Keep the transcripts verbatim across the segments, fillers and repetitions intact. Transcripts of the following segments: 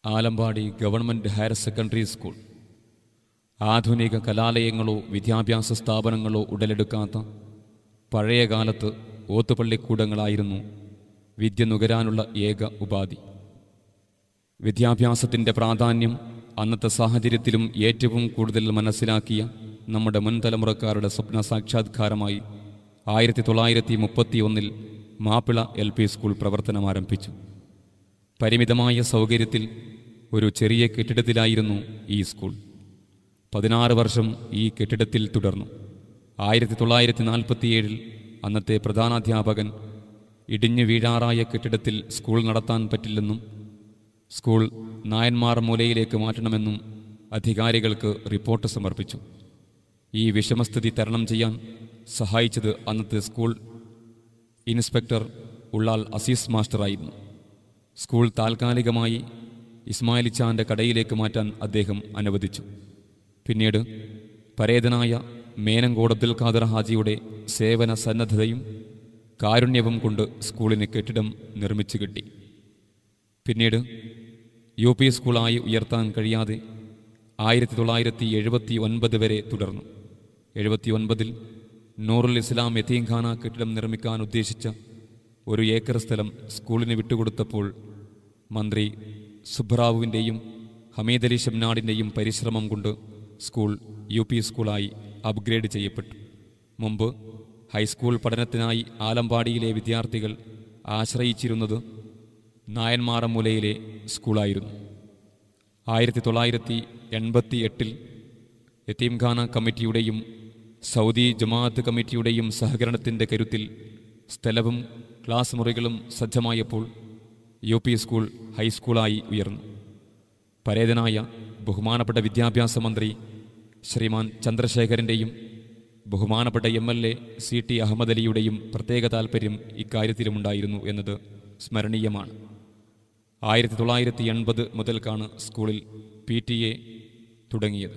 Alampady government higher secondary school ആധുനിക കലാലയങ്ങളോ വിദ്യാഭ്യാസ സ്ഥാപനങ്ങളോ ഉടലെടുക്കാത്ത പഴയകാലത്ത് ഓത്തുപള്ളിക്കൂടങ്ങളായിരുന്നു വിദ്യ നുകരാനുള്ള ഏക ഉപാധി. വിദ്യാഭ്യാസത്തിൻ്റെ പ്രാധാന്യം അന്നത്തെ സാഹചര്യത്തിലും ഏറ്റവും കൂടുതൽ മനസ്സിലാക്കിയ നമ്മുടെ മുൻതലമുറക്കാരുടെ സ്വപ്ന സാക്ഷാത്കാരമായി ആയിരത്തി തൊള്ളായിരത്തി മുപ്പത്തി ഒന്നിൽ മാപ്പിള എൽ പി സ്കൂൾ പ്രവർത്തനം ആരംഭിച്ചു. പരിമിതമായ സൗകര്യത്തിൽ ഒരു ചെറിയ കെട്ടിടത്തിലായിരുന്നു ഈ സ്കൂൾ. പതിനാറ് വർഷം ഈ കെട്ടിടത്തിൽ തുടർന്നു. ആയിരത്തി തൊള്ളായിരത്തി നാൽപ്പത്തിയേഴിൽ അന്നത്തെ പ്രധാനാധ്യാപകൻ ഇടിഞ്ഞു വീഴാറായ കെട്ടിടത്തിൽ സ്കൂൾ നടത്താൻ പറ്റില്ലെന്നും സ്കൂൾ നായന്മാർ മൂലയിലേക്ക് മാറ്റണമെന്നും അധികാരികൾക്ക് റിപ്പോർട്ട് സമർപ്പിച്ചു. ഈ വിഷമസ്ഥിതി തരണം ചെയ്യാൻ സഹായിച്ചത് അന്നത്തെ സ്കൂൾ ഇൻസ്പെക്ടർ ഉള്ളാൽ അസീസ് മാസ്റ്ററായിരുന്നു. സ്കൂൾ താൽക്കാലികമായി ഇസ്മായിലിച്ചാൻ്റെ കടയിലേക്ക് മാറ്റാൻ അദ്ദേഹം അനുവദിച്ചു. പിന്നീട് പരേതനായ മേനങ്കോട് അബ്ദുൽ ഖാദർ ഹാജിയുടെ സേവന സന്നദ്ധതയും കാരുണ്യവും കൊണ്ട് സ്കൂളിന് കെട്ടിടം നിർമ്മിച്ചു കിട്ടി. പിന്നീട് യു പി സ്കൂളായി ഉയർത്താൻ കഴിയാതെ ആയിരത്തി തൊള്ളായിരത്തി എഴുപത്തി ഒൻപത് വരെ തുടർന്നു. എഴുപത്തി ഒൻപതിൽ നൂറുൽ ഇസ്ലാം യതീംഖാന കെട്ടിടം നിർമ്മിക്കാൻ ഉദ്ദേശിച്ച ഒരു ഏക്കർ സ്ഥലം സ്കൂളിന് വിട്ടുകൊടുത്തപ്പോൾ മന്ത്രി സുബ്രാവുവിൻ്റെയും ഹമീദ് അലി ഷംനാടിൻ്റെയും പരിശ്രമം കൊണ്ട് സ്കൂൾ യു പി സ്കൂളായി അപ്ഗ്രേഡ് ചെയ്യപ്പെട്ടു. മുമ്പ് ഹൈസ്കൂൾ പഠനത്തിനായി ആലമ്പാടിയിലെ വിദ്യാർത്ഥികൾ ആശ്രയിച്ചിരുന്നത് നായന്മാറ മൂലയിലെ സ്കൂളായിരുന്നു. ആയിരത്തി തൊള്ളായിരത്തി എൺപത്തി എട്ടിൽ യതീംഖാന കമ്മിറ്റിയുടെയും സൗദി ജമാഅത്ത് കമ്മിറ്റിയുടെയും സഹകരണത്തിൻ്റെ കരുത്തിൽ സ്ഥലവും ക്ലാസ് മുറികളും സജ്ജമായപ്പോൾ യു പി സ്കൂൾ ഹൈസ്കൂളായി ഉയർന്നു. പരേതനായ ബഹുമാനപ്പെട്ട വിദ്യാഭ്യാസ മന്ത്രി ശ്രീമാൻ ചന്ദ്രശേഖരൻ്റെയും ബഹുമാനപ്പെട്ട M L A C T Ahammed അലിയുടെയും പ്രത്യേക താൽപ്പര്യം ഇക്കാര്യത്തിലുമുണ്ടായിരുന്നു എന്നത് സ്മരണീയമാണ്. ആയിരത്തി തൊള്ളായിരത്തി എൺപത് മുതൽക്കാണ് സ്കൂളിൽ പി ടി എ തുടങ്ങിയത്.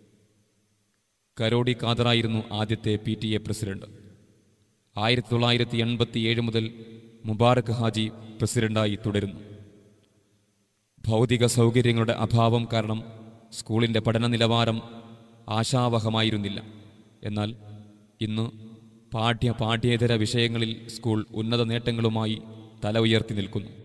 കരോടി ഖാദറായിരുന്നു ആദ്യത്തെ പി ടി എ പ്രസിഡന്റ്. ആയിരത്തി തൊള്ളായിരത്തി എൺപത്തി ഏഴ് മുതൽ മുബാറക് ഹാജി പ്രസിഡന്റായി തുടരുന്നു. ഭൗതിക സൗകര്യങ്ങളുടെ അഭാവം കാരണം സ്കൂളിൻ്റെ പഠന നിലവാരം ആശാവഹമായിരുന്നില്ല. എന്നാൽ ഇന്ന് പാഠ്യ പാഠ്യേതര വിഷയങ്ങളിൽ സ്കൂൾ ഉന്നത നേട്ടങ്ങളുമായി തല ഉയർത്തി നിൽക്കുന്നു.